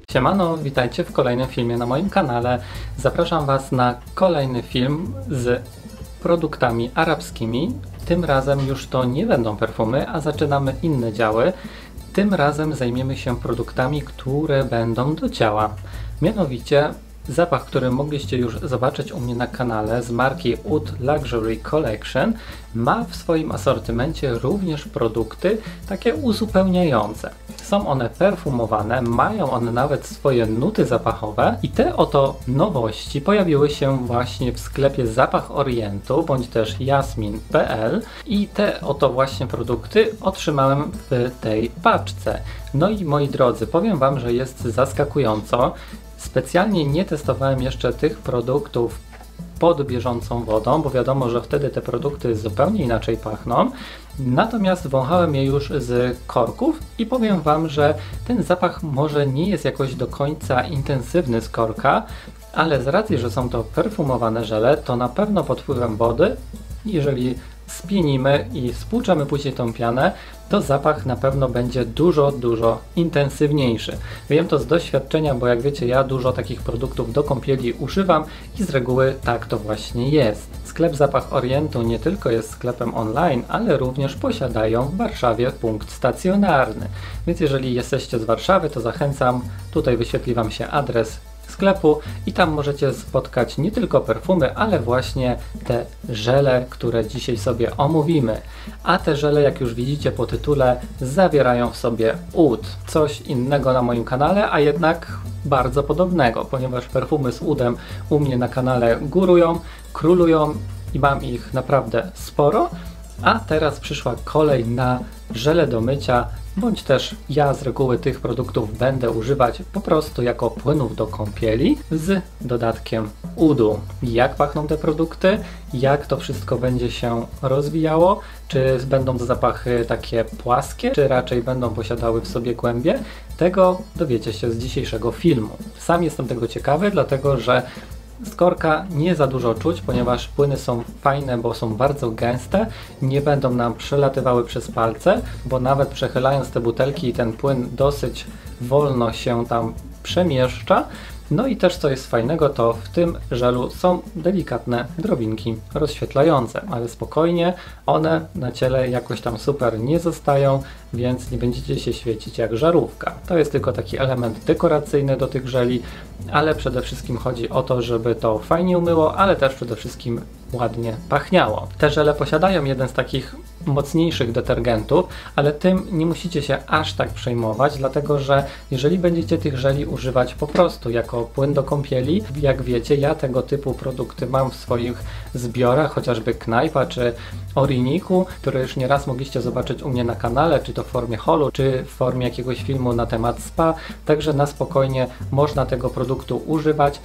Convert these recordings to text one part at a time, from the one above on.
Siemano, witajcie w kolejnym filmie na moim kanale. Zapraszam Was na kolejny film z produktami arabskimi. Tym razem już to nie będą perfumy, a zaczynamy inne działy. Tym razem zajmiemy się produktami, które będą do ciała. Mianowicie zapach, który mogliście już zobaczyć u mnie na kanale z marki Oud Luxury Collection, ma w swoim asortymencie również produkty takie uzupełniające. Są one perfumowane, mają one nawet swoje nuty zapachowe i te oto nowości pojawiły się właśnie w sklepie Zapach Orientu bądź też jasmin.pl i te oto właśnie produkty otrzymałem w tej paczce. No i moi drodzy, powiem Wam, że jest zaskakująco. Specjalnie nie testowałem jeszcze tych produktów pod bieżącą wodą, bo wiadomo, że wtedy te produkty zupełnie inaczej pachną. Natomiast wąchałem je już z korków i powiem Wam, że ten zapach może nie jest jakoś do końca intensywny z korka, ale z racji, że są to perfumowane żele, to na pewno pod wpływem wody, jeżeli spienimy i spłuczemy później tą pianę, to zapach na pewno będzie dużo intensywniejszy. Wiem to z doświadczenia, bo jak wiecie, ja dużo takich produktów do kąpieli używam i z reguły tak to właśnie jest. Sklep Zapach Orientu nie tylko jest sklepem online, ale również posiadają w Warszawie punkt stacjonarny. Więc jeżeli jesteście z Warszawy, to zachęcam, tutaj wyświetli Wam się adres sklepu i tam możecie spotkać nie tylko perfumy, ale właśnie te żele, które dzisiaj sobie omówimy. A te żele, jak już widzicie po tytule, zawierają w sobie oud. Coś innego na moim kanale, a jednak bardzo podobnego, ponieważ perfumy z oudem u mnie na kanale górują, królują i mam ich naprawdę sporo. A teraz przyszła kolej na żele do mycia, bądź też ja z reguły tych produktów będę używać po prostu jako płynów do kąpieli z dodatkiem oudu. Jak pachną te produkty, jak to wszystko będzie się rozwijało, czy będą to zapachy takie płaskie, czy raczej będą posiadały w sobie głębie, tego dowiecie się z dzisiejszego filmu. Sam jestem tego ciekawy, dlatego że z korka nie za dużo czuć, ponieważ płyny są fajne, bo są bardzo gęste, nie będą nam przelatywały przez palce, bo nawet przechylając te butelki ten płyn dosyć wolno się tam przemieszcza. No i też co jest fajnego, to w tym żelu są delikatne drobinki rozświetlające, ale spokojnie, one na ciele jakoś tam super nie zostają, więc nie będziecie się świecić jak żarówka. To jest tylko taki element dekoracyjny do tych żeli, ale przede wszystkim chodzi o to, żeby to fajnie umyło, ale też przede wszystkim ładnie pachniało. Te żele posiadają jeden z takich mocniejszych detergentów, ale tym nie musicie się aż tak przejmować, dlatego że jeżeli będziecie tych żeli używać po prostu jako płyn do kąpieli, jak wiecie, ja tego typu produkty mam w swoich zbiorach, chociażby Knajpa czy Oriniku, które już nieraz mogliście zobaczyć u mnie na kanale, czy to w formie holu, czy w formie jakiegoś filmu na temat spa, także na spokojnie można tego produktu używać.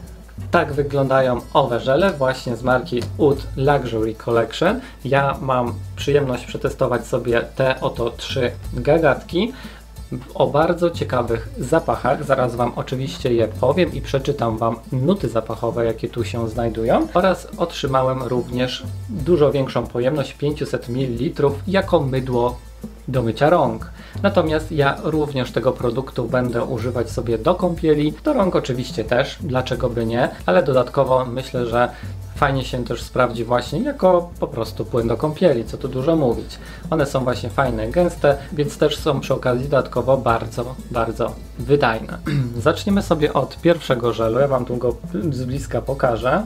Tak wyglądają owe żele właśnie z marki Oud Luxury Collection. Ja mam przyjemność przetestować sobie te oto 3 gagatki o bardzo ciekawych zapachach. Zaraz Wam oczywiście je powiem i przeczytam Wam nuty zapachowe, jakie tu się znajdują. Oraz otrzymałem również dużo większą pojemność 500 ml jako mydło do mycia rąk. Natomiast ja również tego produktu będę używać sobie do kąpieli, do rąk oczywiście też, dlaczego by nie, ale dodatkowo myślę, że fajnie się też sprawdzi właśnie jako po prostu płyn do kąpieli, co tu dużo mówić. One są właśnie fajne, gęste, więc też są przy okazji dodatkowo bardzo wydajne. Zaczniemy sobie od pierwszego żelu, ja Wam tu go z bliska pokażę.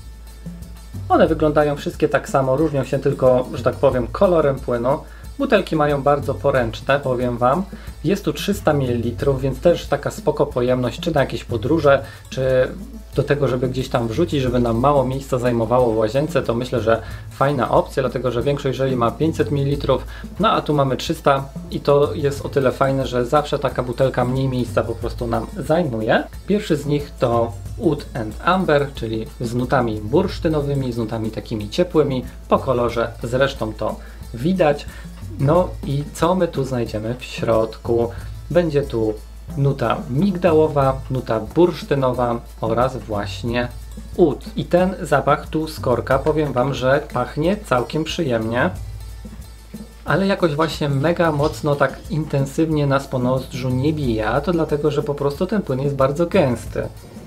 One wyglądają wszystkie tak samo, różnią się tylko, że tak powiem, kolorem płynu. Butelki mają bardzo poręczne, powiem Wam. Jest tu 300 ml, więc też taka spoko pojemność, czy na jakieś podróże, czy do tego, żeby gdzieś tam wrzucić, żeby nam mało miejsca zajmowało w łazience, to myślę, że fajna opcja, dlatego że większość żeli ma 500 ml, no a tu mamy 300 i to jest o tyle fajne, że zawsze taka butelka mniej miejsca po prostu nam zajmuje. Pierwszy z nich to Oud and Amber, czyli z nutami bursztynowymi, z nutami takimi ciepłymi, po kolorze zresztą to widać. No i co my tu znajdziemy w środku? Będzie tu nuta migdałowa, nuta bursztynowa oraz właśnie oud. I ten zapach tu z korka, powiem Wam, że pachnie całkiem przyjemnie. ale jakoś właśnie mega mocno tak intensywnie nas po nozdrzu nie bije, a to dlatego, że po prostu ten płyn jest bardzo gęsty.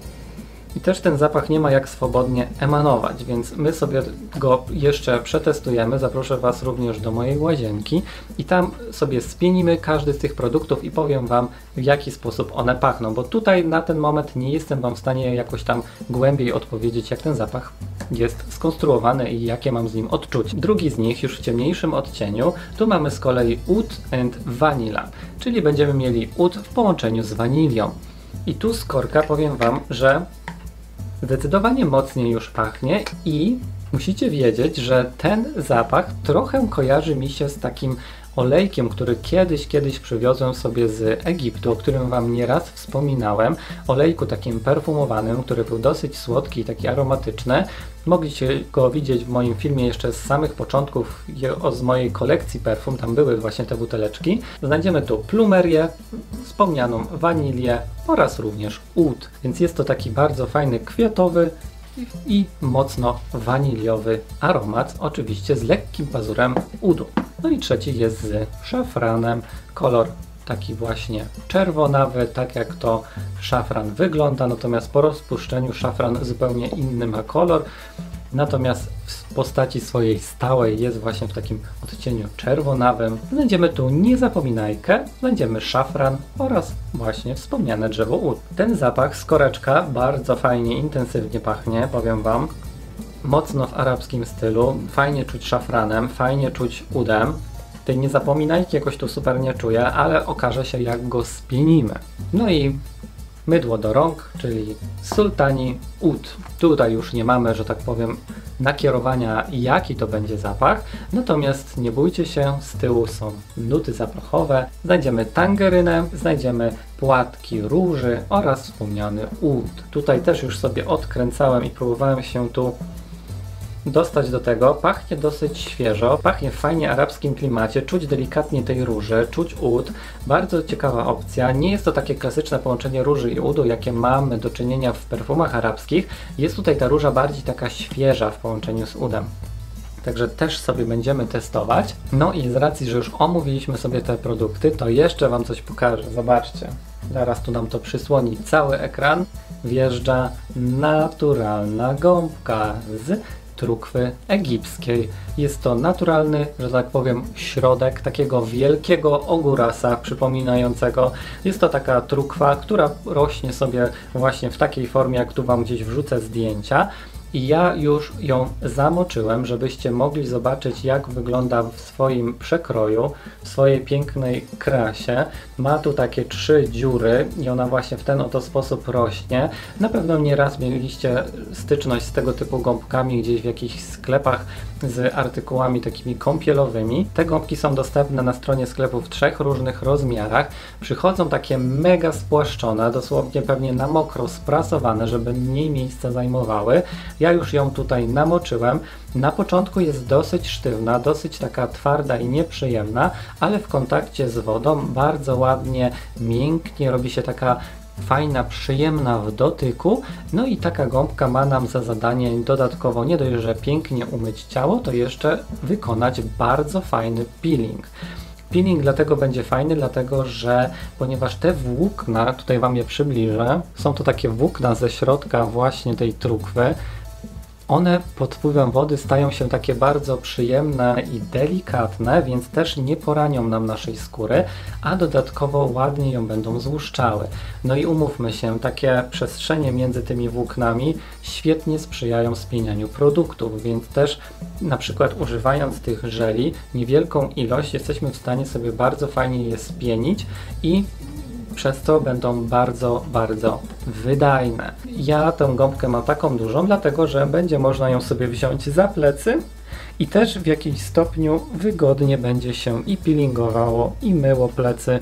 I też ten zapach nie ma jak swobodnie emanować, więc my sobie go jeszcze przetestujemy. Zaproszę Was również do mojej łazienki i tam sobie spienimy każdy z tych produktów i powiem Wam, w jaki sposób one pachną, bo tutaj na ten moment nie jestem Wam w stanie jakoś tam głębiej odpowiedzieć, jak ten zapach jest skonstruowany i jakie mam z nim odczuć. Drugi z nich, już w ciemniejszym odcieniu, tu mamy z kolei Oud and Vanilla, czyli będziemy mieli oud w połączeniu z wanilią. I tu z korka powiem Wam, że zdecydowanie mocniej już pachnie i musicie wiedzieć, że ten zapach trochę kojarzy mi się z takim olejkiem, który kiedyś przywiozłem sobie z Egiptu, o którym Wam nieraz wspominałem. Olejku takim perfumowanym, który był dosyć słodki i taki aromatyczny. Mogliście go widzieć w moim filmie jeszcze z samych początków z mojej kolekcji perfum, tam były właśnie te buteleczki. Znajdziemy tu plumerię, wspomnianą wanilię oraz również oud, więc jest to taki bardzo fajny kwiatowy i mocno waniliowy aromat, oczywiście z lekkim pazurem oudu. No i trzeci jest z szafranem, kolor taki właśnie czerwonawy, tak jak to szafran wygląda, natomiast po rozpuszczeniu szafran zupełnie inny ma kolor, natomiast w postaci swojej stałej jest właśnie w takim odcieniu czerwonawym. Znajdziemy tu niezapominajkę, znajdziemy szafran oraz właśnie wspomniane drzewo oud. Ten zapach z koreczka bardzo fajnie, intensywnie pachnie, powiem Wam. Mocno w arabskim stylu, fajnie czuć szafranem, fajnie czuć oudem. Tej niezapominajki jakoś tu super nie czuję, ale okaże się, jak go spienimy. No i mydło do rąk, czyli Sultani Oud. Tutaj już nie mamy, że tak powiem, nakierowania, jaki to będzie zapach, natomiast nie bójcie się, z tyłu są nuty zapachowe, znajdziemy tangerynę, znajdziemy płatki róży oraz wspomniany oud. Tutaj też już sobie odkręcałem i próbowałem się tu dostać do tego. Pachnie dosyć świeżo, pachnie w fajnie arabskim klimacie, czuć delikatnie tej róży, czuć oud. Bardzo ciekawa opcja. Nie jest to takie klasyczne połączenie róży i oudu, jakie mamy do czynienia w perfumach arabskich. Jest tutaj ta róża bardziej taka świeża w połączeniu z oudem. Także też sobie będziemy testować. No i z racji, że już omówiliśmy sobie te produkty, to jeszcze Wam coś pokażę. Zobaczcie. Zaraz tu nam to przysłoni cały ekran. Wjeżdża naturalna gąbka z trukwy egipskiej. Jest to naturalny, że tak powiem, środek takiego wielkiego ogórasa przypominającego. Jest to taka trukwa, która rośnie sobie właśnie w takiej formie, jak tu Wam gdzieś wrzucę zdjęcia. I ja już ją zamoczyłem, żebyście mogli zobaczyć, jak wygląda w swoim przekroju, w swojej pięknej krasie. Ma tu takie 3 dziury i ona właśnie w ten oto sposób rośnie. Na pewno nieraz mieliście styczność z tego typu gąbkami gdzieś w jakichś sklepach z artykułami takimi kąpielowymi. Te gąbki są dostępne na stronie sklepu w 3 różnych rozmiarach. Przychodzą takie mega spłaszczone, dosłownie pewnie na mokro sprasowane, żeby mniej miejsca zajmowały. Ja już ją tutaj namoczyłem. Na początku jest dosyć sztywna, dosyć taka twarda i nieprzyjemna, ale w kontakcie z wodą bardzo ładnie, mięknie robi się taka fajna, przyjemna w dotyku. No i taka gąbka ma nam za zadanie dodatkowo nie dość, że pięknie umyć ciało, to jeszcze wykonać bardzo fajny peeling. Peeling dlatego będzie fajny, dlatego że ponieważ te włókna, tutaj Wam je przybliżę, są to takie włókna ze środka właśnie tej trukwy, one pod wpływem wody stają się takie bardzo przyjemne i delikatne, więc też nie poranią nam naszej skóry, a dodatkowo ładnie ją będą złuszczały. No i umówmy się, takie przestrzenie między tymi włóknami świetnie sprzyjają spienianiu produktów, więc też na przykład używając tych żeli, niewielką ilość jesteśmy w stanie sobie bardzo fajnie je spienić i przez to będą bardzo, bardzo wydajne. Ja tę gąbkę mam taką dużą, dlatego że będzie można ją sobie wziąć za plecy i też w jakimś stopniu wygodnie będzie się i peelingowało, i myło plecy,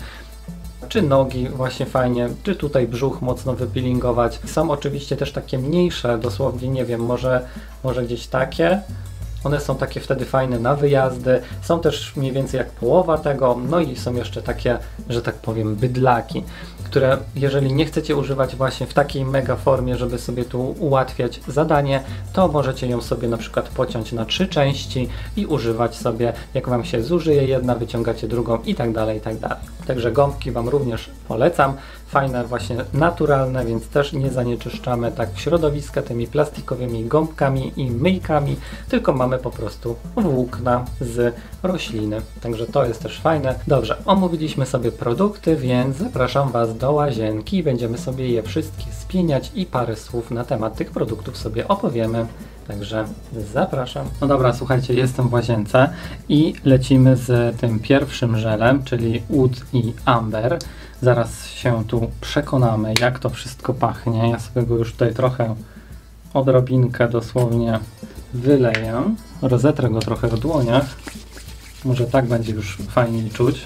czy nogi właśnie fajnie, czy tutaj brzuch mocno wypeelingować. Są oczywiście też takie mniejsze, dosłownie nie wiem, może gdzieś takie, One są takie wtedy fajne na wyjazdy, są też mniej więcej jak połowa tego, no i są jeszcze takie, że tak powiem, bydlaki, które jeżeli nie chcecie używać właśnie w takiej mega formie, żeby sobie tu ułatwiać zadanie, to możecie ją sobie na przykład pociąć na 3 części i używać sobie, jak Wam się zużyje jedna, wyciągacie drugą i tak dalej, i tak dalej. Także gąbki Wam również polecam, fajne właśnie naturalne, więc też nie zanieczyszczamy tak środowiska tymi plastikowymi gąbkami i myjkami, tylko mamy po prostu włókna z rośliny. Także to jest też fajne. Dobrze, omówiliśmy sobie produkty, więc zapraszam Was do łazienki i będziemy sobie je wszystkie spieniać i parę słów na temat tych produktów sobie opowiemy. Także zapraszam. No dobra, słuchajcie, jestem w łazience i lecimy z tym pierwszym żelem, czyli Oud i Amber. Zaraz się tu przekonamy, jak to wszystko pachnie. Ja sobie go już tutaj trochę, odrobinkę dosłownie wyleję. Rozetrę go trochę w dłoniach. Może tak będzie już fajniej czuć.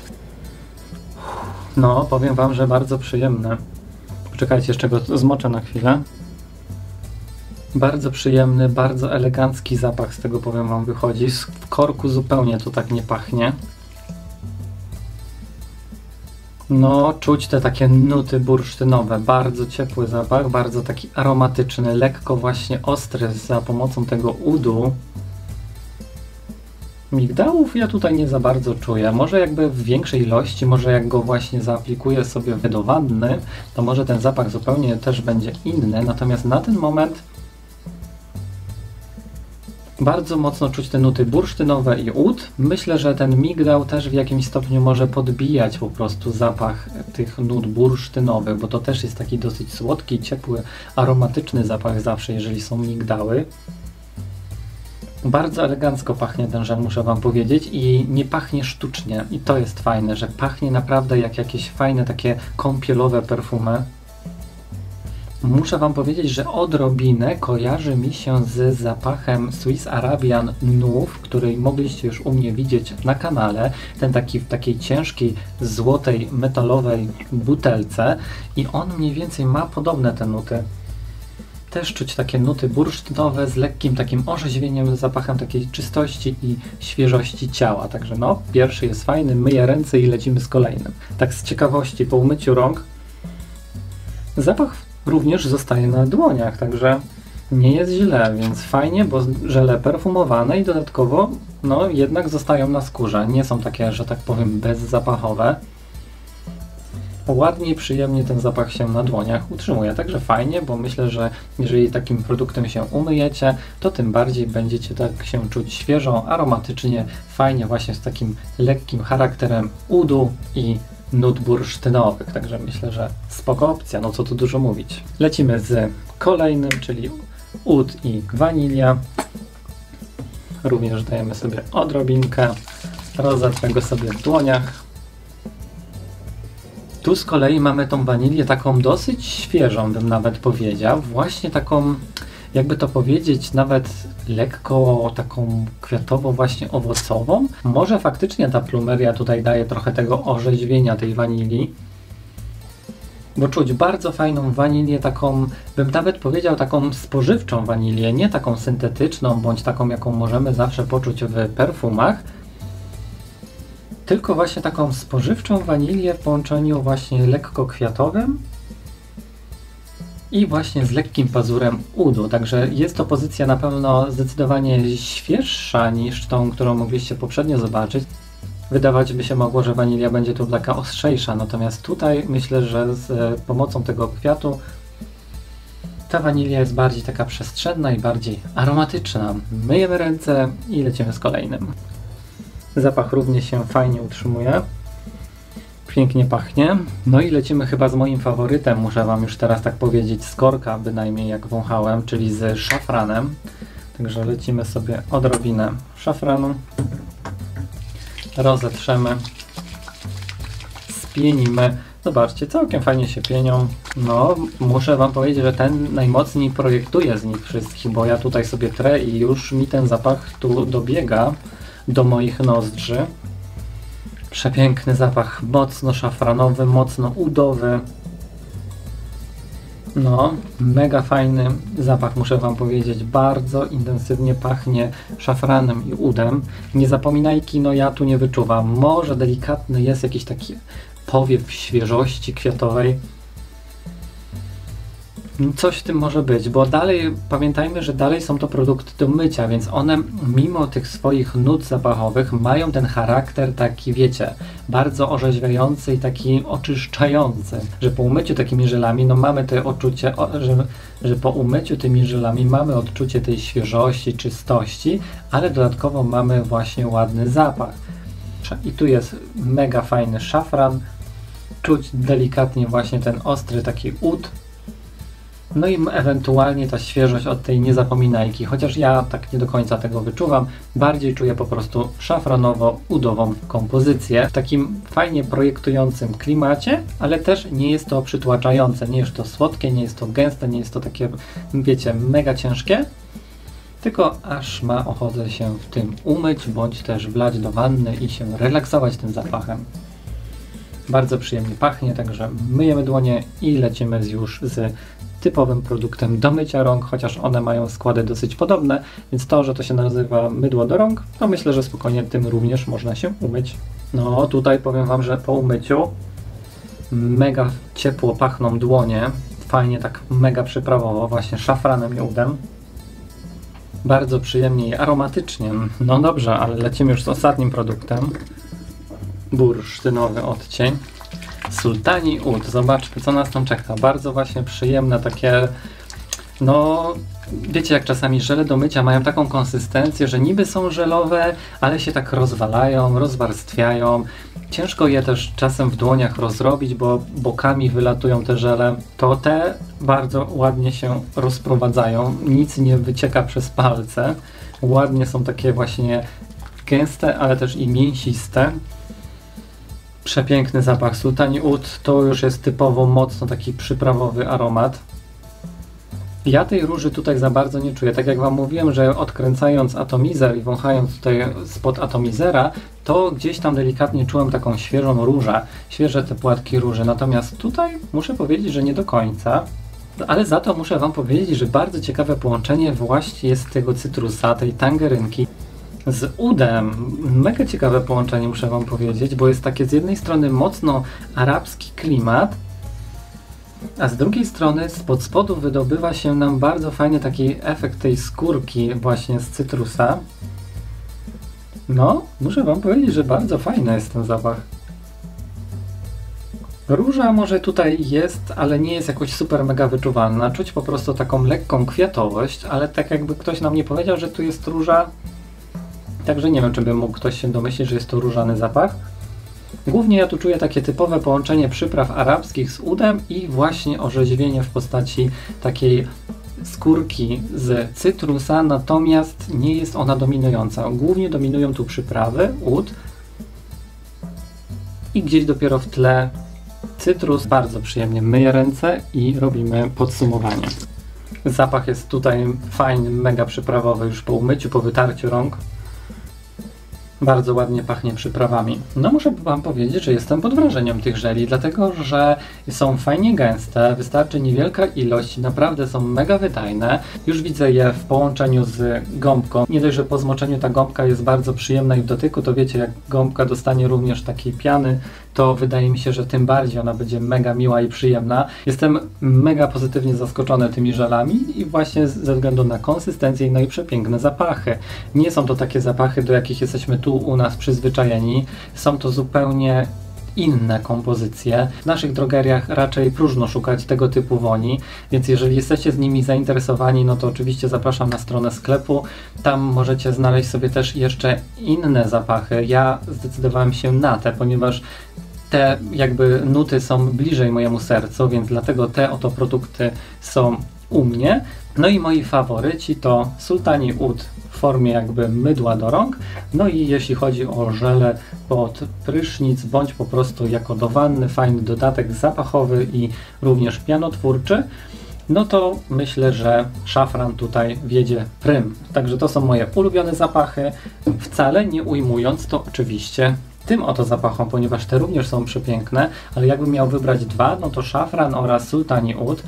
No, powiem Wam, że bardzo przyjemne. Poczekajcie, jeszcze go zmoczę na chwilę. Bardzo przyjemny, bardzo elegancki zapach z tego, powiem Wam, wychodzi. W korku zupełnie to tak nie pachnie. No, czuć te takie nuty bursztynowe. Bardzo ciepły zapach, bardzo taki aromatyczny, lekko właśnie ostry za pomocą tego udu. Migdałów ja tutaj nie za bardzo czuję. Może jakby w większej ilości, może jak go właśnie zaaplikuję sobie do wanny, to może ten zapach zupełnie też będzie inny. Natomiast na ten moment bardzo mocno czuć te nuty bursztynowe i ud. Myślę, że ten migdał też w jakimś stopniu może podbijać po prostu zapach tych nut bursztynowych, bo to też jest taki dosyć słodki, ciepły, aromatyczny zapach zawsze, jeżeli są migdały. Bardzo elegancko pachnie ten żel, muszę Wam powiedzieć, i nie pachnie sztucznie. I to jest fajne, że pachnie naprawdę jak jakieś fajne takie kąpielowe perfumy. Muszę Wam powiedzieć, że odrobinę kojarzy mi się z zapachem Swiss Arabian Nude, który mogliście już u mnie widzieć na kanale. Ten taki w takiej ciężkiej, złotej, metalowej butelce i on mniej więcej ma podobne te nuty. Też czuć takie nuty bursztynowe z lekkim takim orzeźwieniem, z zapachem takiej czystości i świeżości ciała. Także no, pierwszy jest fajny, myję ręce i lecimy z kolejnym. Tak z ciekawości, po umyciu rąk zapach również zostaje na dłoniach, także nie jest źle, więc fajnie, bo żele perfumowane i dodatkowo no jednak zostają na skórze. Nie są takie, że tak powiem, bezzapachowe. Ładnie i przyjemnie ten zapach się na dłoniach utrzymuje, także fajnie, bo myślę, że jeżeli takim produktem się umyjecie, to tym bardziej będziecie tak się czuć świeżo, aromatycznie, fajnie właśnie z takim lekkim charakterem udu i nut bursztynowych, także myślę, że spoko opcja, no co tu dużo mówić. Lecimy z kolejnym, czyli ud i wanilia. Również dajemy sobie odrobinkę, rozetrę go sobie w dłoniach. Tu z kolei mamy tą wanilię taką dosyć świeżą, bym nawet powiedział, właśnie taką, jakby to powiedzieć, nawet lekko taką kwiatowo właśnie owocową. Może faktycznie ta plumeria tutaj daje trochę tego orzeźwienia tej wanilii, bo czuć bardzo fajną wanilię, taką, bym nawet powiedział, taką spożywczą wanilię, nie taką syntetyczną, bądź taką, jaką możemy zawsze poczuć w perfumach, tylko właśnie taką spożywczą wanilię w połączeniu właśnie lekko kwiatowym i właśnie z lekkim pazurem udu. Także jest to pozycja na pewno zdecydowanie świeższa niż tą, którą mogliście poprzednio zobaczyć. Wydawać by się mogło, że wanilia będzie tu taka ostrzejsza, natomiast tutaj myślę, że z pomocą tego kwiatu ta wanilia jest bardziej taka przestrzenna i bardziej aromatyczna. Myjemy ręce i lecimy z kolejnym. Zapach również się fajnie utrzymuje. Pięknie pachnie. No i lecimy chyba z moim faworytem, muszę Wam już teraz tak powiedzieć, z korka bynajmniej jak wąchałem, czyli z szafranem. Także lecimy sobie odrobinę szafranu. Rozetrzemy. Spienimy. Zobaczcie, całkiem fajnie się pienią. No, muszę Wam powiedzieć, że ten najmocniej projektuje z nich wszystkich, bo ja tutaj sobie trę i już mi ten zapach tu dobiega do moich nozdrzy. Przepiękny zapach, mocno szafranowy, mocno udowy. No, mega fajny zapach, muszę wam powiedzieć. Bardzo intensywnie pachnie szafranem i udem. Nie zapominajki, no ja tu nie wyczuwam. Może delikatny jest jakiś taki powiew świeżości kwiatowej. Coś w tym może być, bo dalej, pamiętajmy, że dalej są to produkty do mycia, więc one mimo tych swoich nut zapachowych mają ten charakter taki, wiecie, bardzo orzeźwiający i taki oczyszczający, że po umyciu takimi żelami, no mamy to odczucie, że po umyciu tymi żelami mamy odczucie tej świeżości, czystości, ale dodatkowo mamy właśnie ładny zapach. I tu jest mega fajny szafran, czuć delikatnie właśnie ten ostry taki ud. No i ewentualnie ta świeżość od tej niezapominajki, chociaż ja tak nie do końca tego wyczuwam, bardziej czuję po prostu szafranowo-udową kompozycję w takim fajnie projektującym klimacie, ale też nie jest to przytłaczające, nie jest to słodkie, nie jest to gęste, nie jest to takie, wiecie, mega ciężkie, tylko aż ma ochotę się w tym umyć, bądź też wlać do wanny i się relaksować tym zapachem. Bardzo przyjemnie pachnie, także myjemy dłonie i lecimy już z typowym produktem do mycia rąk, chociaż one mają składy dosyć podobne, więc to, że to się nazywa mydło do rąk, to myślę, że spokojnie tym również można się umyć. No tutaj powiem wam, że po umyciu mega ciepło pachną dłonie, fajnie tak mega przyprawowo, właśnie szafranem i udem. Bardzo przyjemnie i aromatycznie. No dobrze, ale lecimy już z ostatnim produktem. Bursztynowy odcień. Sultani Ud. Zobaczmy, co nas tam czeka. Bardzo właśnie przyjemne takie, no wiecie, jak czasami żele do mycia mają taką konsystencję, że niby są żelowe, ale się tak rozwalają, rozwarstwiają. Ciężko je też czasem w dłoniach rozrobić, bo bokami wylatują te żele. To te bardzo ładnie się rozprowadzają. Nic nie wycieka przez palce. Ładnie są takie właśnie gęste, ale też i mięsiste. Przepiękny zapach. Sultani Ud to już jest typowo mocno taki przyprawowy aromat. Ja tej róży tutaj za bardzo nie czuję. Tak jak wam mówiłem, że odkręcając atomizer i wąchając tutaj spod atomizera, to gdzieś tam delikatnie czułem taką świeżą różę, świeże te płatki róży. Natomiast tutaj muszę powiedzieć, że nie do końca. Ale za to muszę wam powiedzieć, że bardzo ciekawe połączenie właśnie jest tego cytrusa, tej tangerynki z udem. Mega ciekawe połączenie, muszę wam powiedzieć, bo jest takie z jednej strony mocno arabski klimat, a z drugiej strony spod spodu wydobywa się nam bardzo fajny taki efekt tej skórki właśnie z cytrusa. No, muszę wam powiedzieć, że bardzo fajny jest ten zapach. Róża może tutaj jest, ale nie jest jakoś super mega wyczuwalna. Czuć po prostu taką lekką kwiatowość, ale tak jakby ktoś nam nie powiedział, że tu jest róża. Także nie wiem, czy by mógł ktoś się domyślić, że jest to różany zapach. Głównie ja tu czuję takie typowe połączenie przypraw arabskich z udem i właśnie orzeźwienie w postaci takiej skórki z cytrusa, natomiast nie jest ona dominująca. Głównie dominują tu przyprawy, ud i gdzieś dopiero w tle cytrus. Bardzo przyjemnie myję ręce i robimy podsumowanie. Zapach jest tutaj fajny, mega przyprawowy już po umyciu, po wytarciu rąk. Bardzo ładnie pachnie przyprawami. No muszę wam powiedzieć, że jestem pod wrażeniem tych żeli, dlatego że są fajnie gęste, wystarczy niewielka ilość, naprawdę są mega wydajne. Już widzę je w połączeniu z gąbką. Nie dość, że po zmoczeniu ta gąbka jest bardzo przyjemna i w dotyku, to wiecie, jak gąbka dostanie również takiej piany, to wydaje mi się, że tym bardziej ona będzie mega miła i przyjemna. Jestem mega pozytywnie zaskoczony tymi żelami i właśnie ze względu na konsystencję, no i przepiękne zapachy. Nie są to takie zapachy, do jakich jesteśmy tu u nas przyzwyczajeni. Są to zupełnie inne kompozycje. W naszych drogeriach raczej próżno szukać tego typu woni, więc jeżeli jesteście z nimi zainteresowani, no to oczywiście zapraszam na stronę sklepu. Tam możecie znaleźć sobie też jeszcze inne zapachy. Ja zdecydowałem się na te, ponieważ te jakby nuty są bliżej mojemu sercu, więc dlatego te oto produkty są u mnie. No i moi faworyci to Sultani Ud w formie jakby mydła do rąk, no i jeśli chodzi o żele pod prysznic, bądź po prostu jako do wanny, fajny dodatek zapachowy i również pianotwórczy, no to myślę, że szafran tutaj wiedzie prym. Także to są moje ulubione zapachy, wcale nie ujmując to oczywiście tym oto zapachom, ponieważ te również są przepiękne, ale jakbym miał wybrać dwa, no to szafran oraz Sultani Ud.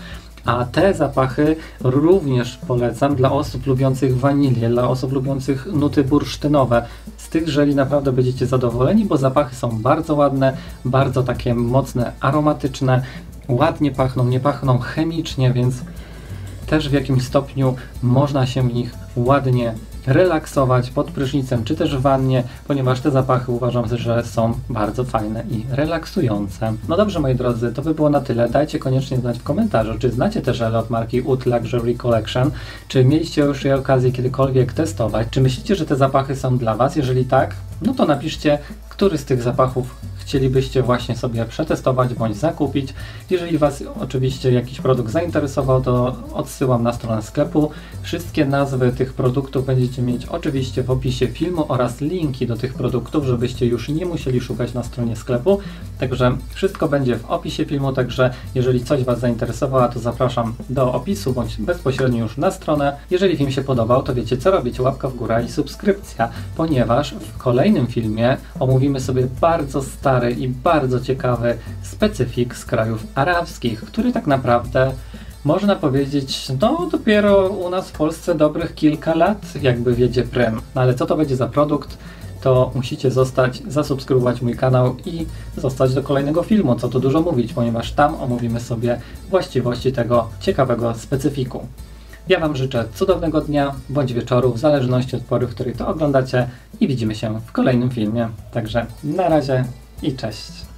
A te zapachy również polecam dla osób lubiących wanilię, dla osób lubiących nuty bursztynowe. Z tych żeli naprawdę będziecie zadowoleni, bo zapachy są bardzo ładne, bardzo takie mocne, aromatyczne, ładnie pachną, nie pachną chemicznie, więc też w jakimś stopniu można się w nich ładnie relaksować pod prysznicem, czy też w wannie, ponieważ te zapachy uważam, że są bardzo fajne i relaksujące. No dobrze, moi drodzy, to by było na tyle. Dajcie koniecznie znać w komentarzu, czy znacie te żele od marki Oud Luxury Collection, czy mieliście już je okazję kiedykolwiek testować, czy myślicie, że te zapachy są dla Was? Jeżeli tak, no to napiszcie, który z tych zapachów chcielibyście właśnie sobie przetestować bądź zakupić. Jeżeli Was oczywiście jakiś produkt zainteresował, to odsyłam na stronę sklepu. Wszystkie nazwy tych produktów będziecie mieć oczywiście w opisie filmu oraz linki do tych produktów, żebyście już nie musieli szukać na stronie sklepu. Także wszystko będzie w opisie filmu, także jeżeli coś Was zainteresowało, to zapraszam do opisu bądź bezpośrednio już na stronę. Jeżeli film się podobał, to wiecie co robić, łapka w górę i subskrypcja, ponieważ w kolejnym filmie omówimy sobie bardzo stary i bardzo ciekawy specyfik z krajów arabskich, który tak naprawdę można powiedzieć, no dopiero u nas w Polsce dobrych kilka lat jakby wiedzie prym. No ale co to będzie za produkt, to musicie zasubskrybować mój kanał i zostać do kolejnego filmu, co tu dużo mówić, ponieważ tam omówimy sobie właściwości tego ciekawego specyfiku. Ja Wam życzę cudownego dnia bądź wieczoru, w zależności od pory, w której to oglądacie i widzimy się w kolejnym filmie. Także na razie i cześć!